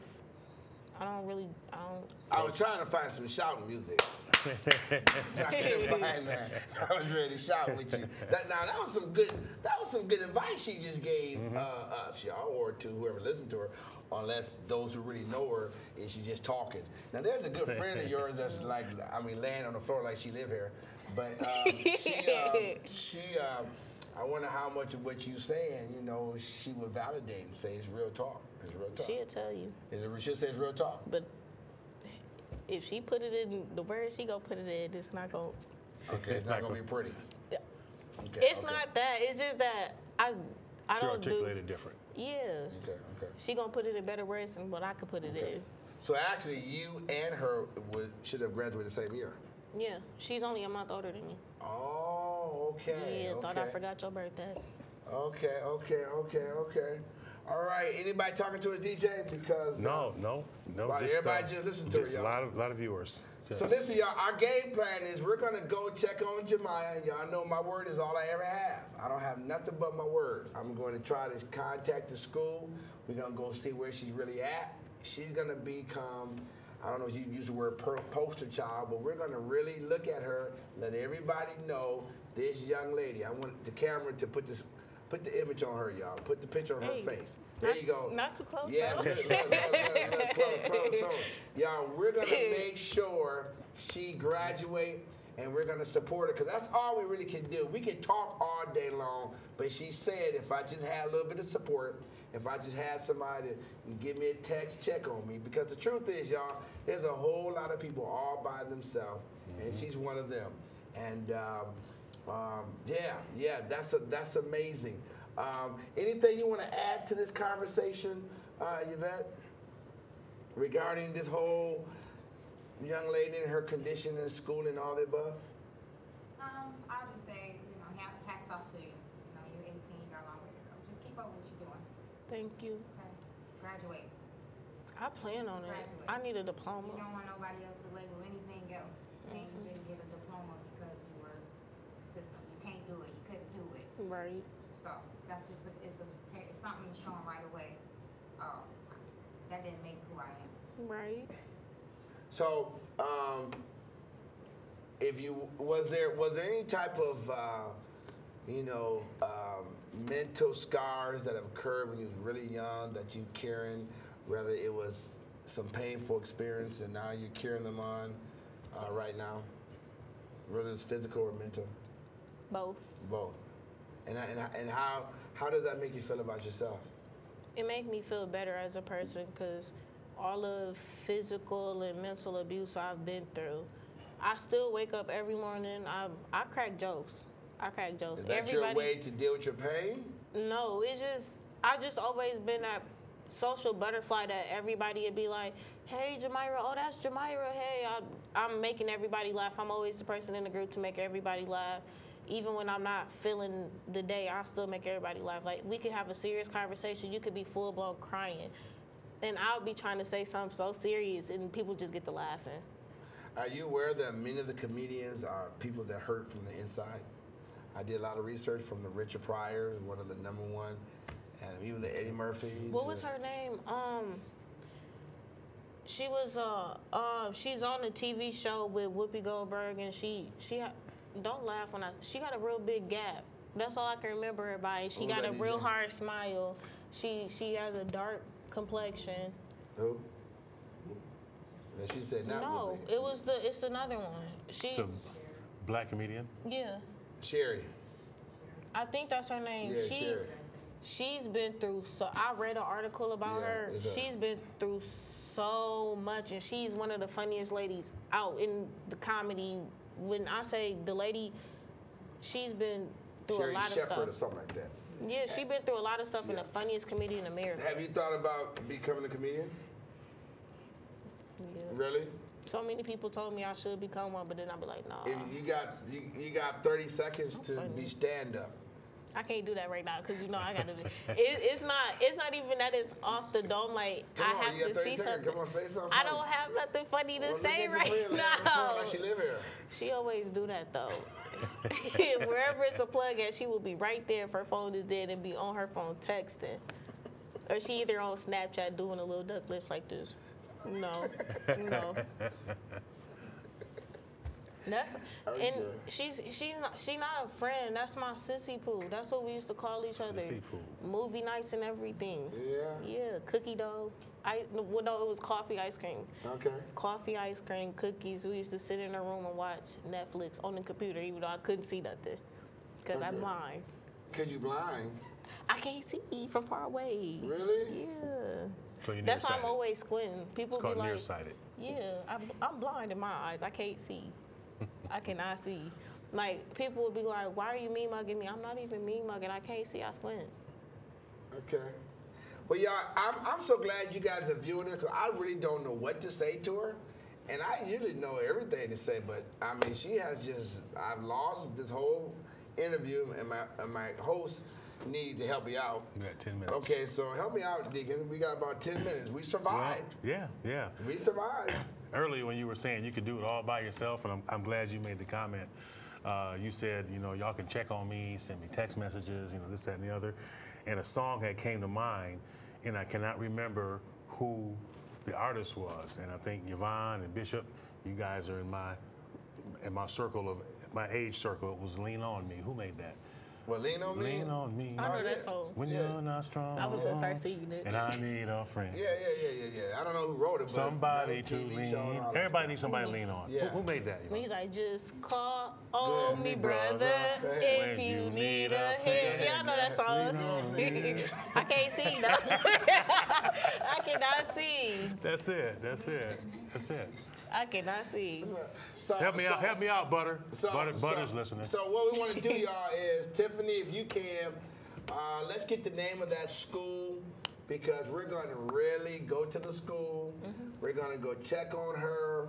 I was trying to find some shouting music. I couldn't find that. I was ready to shout with you. That was some good advice she just gave us, y'all, or to whoever listened to her, unless those who really know her and she's just talking. Now there's a good friend of yours that's laying on the floor like she live here, but I wonder how much of what you saying, she would validate and say it's real talk. It's real talk. She'll tell you. She'll say it's real talk. But if she put it in the words she gonna put it in, it's not gonna. Okay, it's not gonna be pretty. Yeah. Okay, it's not that. It's just that I She don't articulated different. Yeah. Okay. She gonna put it in better words than what I could put it in. So actually, you and her should have graduated the same year. Yeah. She's only a month older than me. Oh, okay. Yeah. Thought I forgot your birthday. Okay. All right. Anybody talking to a DJ? Because No. everybody just listen to her, just y'all. a lot of viewers. So listen, y'all. Our game plan is we're gonna go check on Jemiah. And y'all know my word is all I ever have. I don't have nothing but my word. I'm going to try to contact the school. We're gonna go see where she's really at. She's gonna become, I don't know if you use the word poster child, but we're gonna really look at her, let everybody know this young lady. I want the camera to put the image on her, y'all. Put the picture on her face. There you go. Not too close. Yeah, look, close. Y'all, we're going to make sure she graduate, and we're going to support her, because that's all we really can do. We can talk all day long, but she said if I just had a little bit of support, if I just had somebody to give me a text, check on me, because the truth is, y'all, there's a whole lot of people all by themselves, and she's one of them. And that's amazing. Anything you want to add to this conversation, Yvette, regarding this whole young lady and her condition in school and all the above? I'll just say, hats off to you. You're 18, you got a long way to go. Just keep up what you're doing. Thank you. Okay. Graduate. I plan on it. Graduate. I need a diploma. You don't want nobody else to label anything else saying you didn't get a diploma because you were the system. You can't do it. You couldn't do it. Right. So that's just it's something showing right away. That didn't make who I am. Right. So, was there any type of mental scars that have occurred when you was really young that you carrying, whether it was some painful experience and now you're carrying them on right now, whether it's physical or mental? Both. Both. And how does that make you feel about yourself? It make me feel better as a person because all of physical and mental abuse I've been through, I still wake up every morning. I crack jokes. Is that your way to deal with your pain? No, I just always been that social butterfly that everybody would be like, hey, Jamira, oh, that's Jamira. Hey, I'm making everybody laugh. I'm always the person in the group to make everybody laugh. Even when I'm not feeling the day, I still make everybody laugh. Like, we could have a serious conversation. You could be full-blown crying. And I'll be trying to say something so serious, and people just get to laughing. Are you aware that many of the comedians are people that hurt from the inside? I did a lot of research from the Richard Pryor, one of the #1, and even the Eddie Murphys. What was her name? She was she's on the TV show with Whoopi Goldberg, and she don't laugh when she got a real big gap. That's all I can remember her by. She got a real hard smile. She has a dark complexion. Who? And she said not No, Whoopi. it's another one. It's a black comedian? Yeah. Sherry. I think that's her name. Yeah, Sherry. She's been through, so I read an article about her. She's been through so much, and she's one of the funniest ladies out in the comedy. When I say the lady, she's been through Sherry a lot of Shepherd stuff. or something like that. Yeah, she's been through a lot of stuff and the funniest comedian in America. Have you thought about becoming a comedian? Yeah. Really? So many people told me I should become one, but then I'd be like, nah. If you got 30 seconds to be stand up. I can't do that right now because I got to. It's not even that it's off the dome. Like Come on, I have you got to 30 see seconds. something. Come on, say something. I don't have nothing funny to say look at right your friend, now. like she live here. She always do that though. Wherever it's a plug at, she will be right there if her phone is dead and be on her phone texting. Or she either on Snapchat doing a little duck lift like this. No. That's and she's not a friend. That's my sissy poo. That's what we used to call each other. Sissy poo. Movie nights and everything. Yeah. Yeah, cookie dough. No, it was coffee ice cream. Okay. Coffee, ice cream, cookies. We used to sit in a room and watch Netflix on the computer, even though I couldn't see nothing, because I'm blind. Cause you blind. I can't see from far away. Really? Yeah. So you're That's why nearsighted. I'm always squinting. People It's called be like, nearsighted. yeah, I'm blind in my eyes. I can't see. I cannot see. Like, people would be like, why are you mean mugging me? I'm not even mean mugging. I can't see. I squint. Okay. Well, y'all, I'm so glad you guys are viewing it because I really don't know what to say to her. And I usually know everything to say, but I mean, she has just, I've lost this whole interview, and my host need to help me out. We got 10 minutes. Okay, so help me out, Deacon. We got about 10 minutes. We survived. Well, yeah. We survived. Earlier when you were saying you could do it all by yourself, and I'm glad you made the comment. You said, y'all can check on me, send me text messages, this, that, and the other. And a song had came to mind, and I cannot remember who the artist was. And I think Yvonne and Bishop, you guys are in my circle of my age circle. It was Lean On Me. Who made that? Well, Lean On Me? Lean on me. I know that song. When you're not strong. I was going to start singing it. And I need a friend. Yeah. I don't know who wrote it, but Somebody to TV lean. show and all that Everybody stuff. needs somebody to lean on. Yeah. Who made that? He's like, just call on me, brother, Go if When you you need need a a hand. friend. Y'all know that song. I can't sing though. I cannot sing. That's it. I cannot sing. So, Help me out, Butter. Butter's listening. So what we want to do, y'all, is Tiffany, if you can, let's get the name of that school because we're going to really go to the school. We're going to go check on her.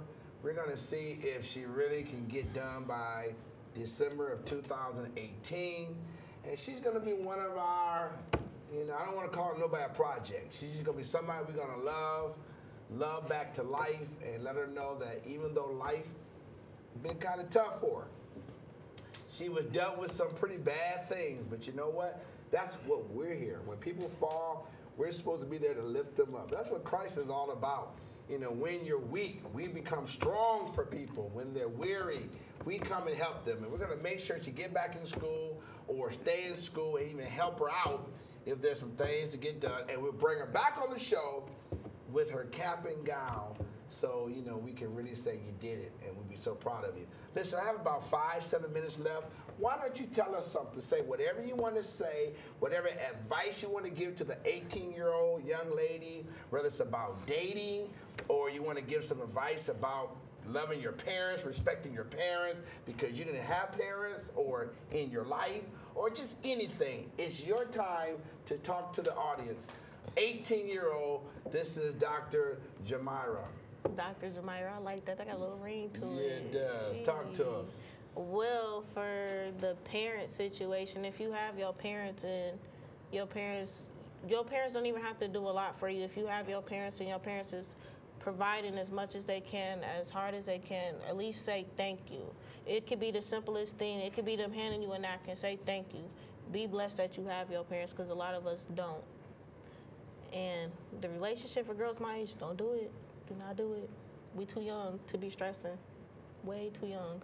We're going to see if she really can get done by December of 2018. And she's going to be one of our, I don't want to call her nobody a project. She's just going to be somebody we're going to love back to life, and let her know that even though life been kind of tough for her, she was dealt with some pretty bad things. But you know what? That's what we're here. When people fall, we're supposed to be there to lift them up. That's what Christ is all about. When you're weak, we become strong for people. When they're weary, we come and help them. And we're going to make sure she get back in school or stay in school and even help her out if there's some things to get done. And we'll bring her back on the show with her cap and gown, so we can really say you did it, and we'll be so proud of you. Listen, I have about 5-7 minutes left. Why don't you tell us something? Say whatever you want to say, whatever advice you want to give to the 18-year-old young lady, whether it's about dating or you want to give some advice about loving your parents, respecting your parents because you didn't have parents, or in your life, or just anything. It's your time to talk to the audience. 18-year-old, this is Dr. Jamira. Dr. Jamira, I like that. That got a little ring to Yeah, it. it does. Talk to us. Well, for the parent situation, if you have your parents and your parents don't even have to do a lot for you. If you have your parents and your parents is providing as much as they can, as hard as they can, at least say thank you. It could be the simplest thing. It could be them handing you a napkin. Say thank you. Be blessed that you have your parents, because a lot of us don't. And the relationship for girls my age, don't do it. Do not do it. We too young to be stressing. Way too young.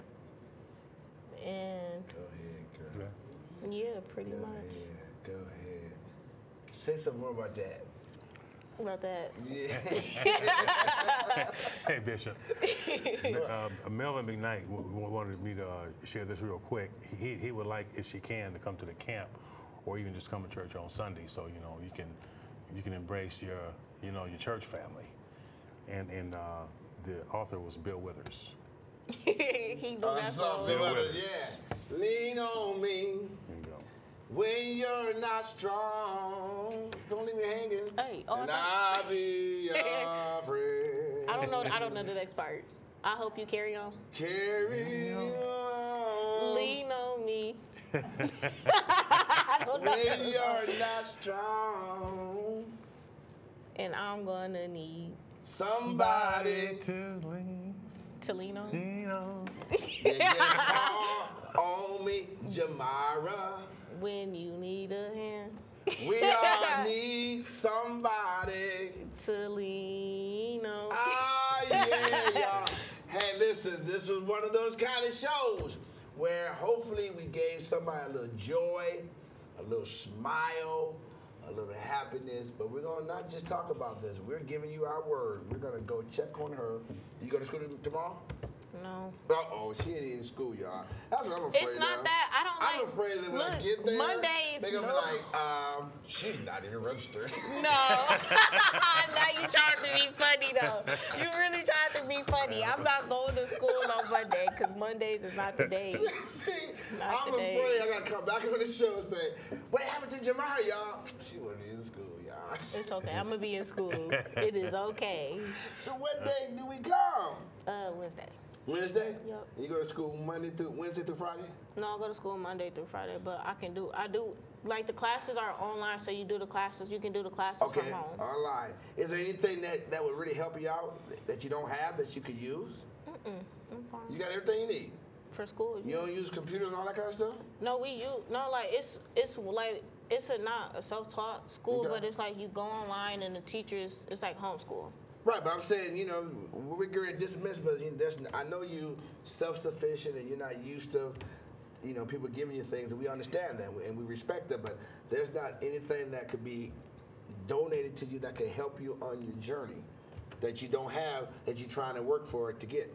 And Go ahead, girl. yeah, pretty much. Go ahead. Say something more about that. About that. Yeah. Hey, Bishop. Melvin McKnight wanted me to share this real quick. He would like, if she can, to come to the camp, or even just come to church on Sunday, so you can embrace your church family. And the author was Bill Withers. He knew that song. Bill Withers. Yeah. Lean on me. There you go. When you're not strong, don't leave me hanging. Hey, and I'll be your friend. I don't know the next part. I hope you carry on. Carry on. Lean on me. When you're not strong. And I'm gonna need somebody to lean on. lean on. Yeah, on me, Jamira. When you need a hand. We all need somebody To lean on. Ah, yeah, y'all. Hey, listen, this was one of those kind of shows where hopefully we gave somebody a little joy, a little smile, a little happiness. But we're going to not just talk about this. We're giving you our word. We're going to go check on her. You go to school tomorrow? No. Uh-oh, she ain't in school, y'all. That's what I'm afraid of. It's not that. I don't like. I'm afraid that when I look, get there, Mondays. they're going to no. be like, she's not even registered. No. Now you trying to be funny, though. You really trying to be funny. I'm not going to school on Monday, because Mondays is not the day. See, Not I'm today. afraid I got to come back on the show and say, what happened to Jamira, y'all? She wasn't in school, y'all. It's okay. I'm going to be in school. It is okay. So what day do we come? Wednesday. Wednesday? Yep. You go to school Wednesday through Friday? No, I go to school Monday through Friday, but I do, like the classes are online, so you can do the classes Okay, from home. online. Is there anything that would really help you out that you don't have that you could use? I'm fine. You got everything you need? For school. You don't use computers and all that kind of stuff? No, it's not a self-taught school, Okay. but it's like you go online and the teachers, it's like homeschool. Right, but I'm saying, we're going to dismiss, but I know you self-sufficient and you're not used to, people giving you things, and we understand that and we respect that, but there's not anything that could be donated to you that could help you on your journey that you don't have, that you're trying to work for it to get.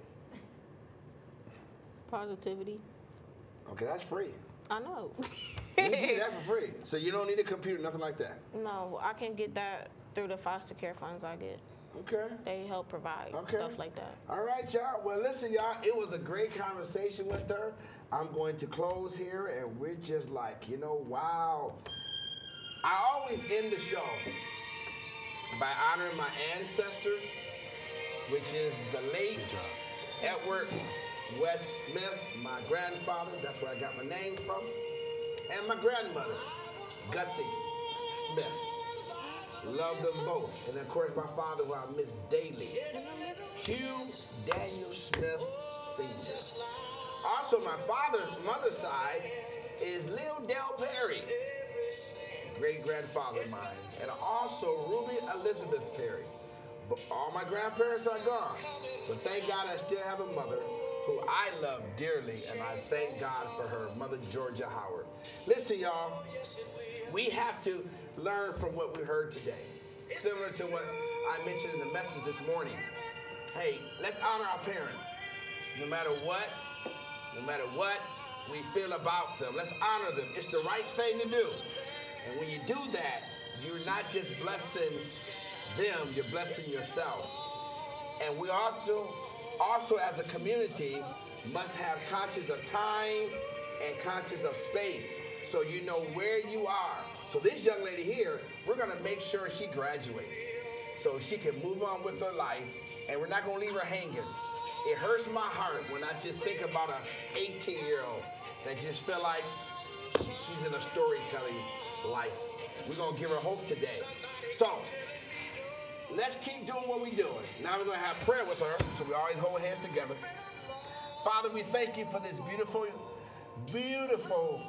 Positivity. Okay, that's free. I know. You can get that for free. So you don't need a computer, nothing like that. No, I can get that through the foster care funds I get. Okay. They help provide stuff like that. All right, y'all. Well, listen, y'all. It was a great conversation with her. I'm going to close here, and we're just like, wow. I always end the show by honoring my ancestors, which is the late Edward West Smith, my grandfather, that's where I got my name from, and my grandmother, Gussie Smith. Love them both. And of course, my father, who I miss daily, Hugh Daniel Smith Sr. Also, my mother's side is Lil Del Perry, great-grandfather of mine, and also Ruby Elizabeth Perry. But all my grandparents are gone, but thank God I still have a mother who I love dearly, and I thank God for her, Mother Georgia Howard. Listen, y'all, we have to learn from what we heard today. Similar to what I mentioned in the message this morning. Hey, let's honor our parents. No matter what we feel about them, let's honor them. It's the right thing to do. And when you do that, you're not just blessing them, you're blessing yourself. And we also as a community must have conscious of time and conscious of space, so you know where you are. So this young lady here, we're gonna make sure she graduates so she can move on with her life, and we're not gonna leave her hanging. It hurts my heart when I just think about an 18-year-old that just feel like she's in a storytelling life. We're gonna give her hope today. So let's keep doing what we're doing. Now we're gonna have prayer with her, so we always hold hands together. Father, we thank you for this beautiful, beautiful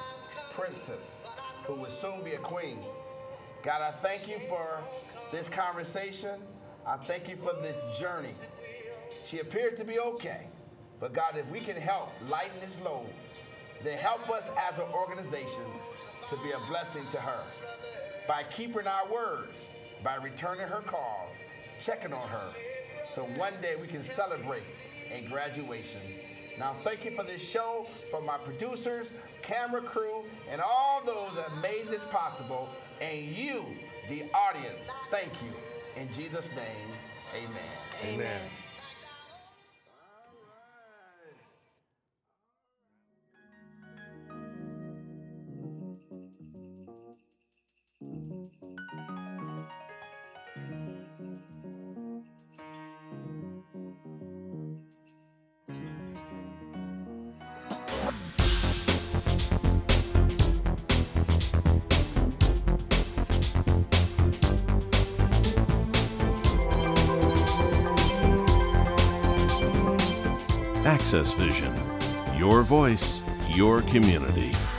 princess who will soon be a queen. God, I thank you for this conversation. I thank you for this journey. She appeared to be okay, but God, if we can help lighten this load, then help us as an organization to be a blessing to her by keeping our word, by returning her calls, checking on her, so one day we can celebrate a graduation. Now, thank you for this show, for my producers, camera crew, and all those that made this possible, and you, the audience, thank you. In Jesus' name, amen. Amen. AccessVision, your voice, your community.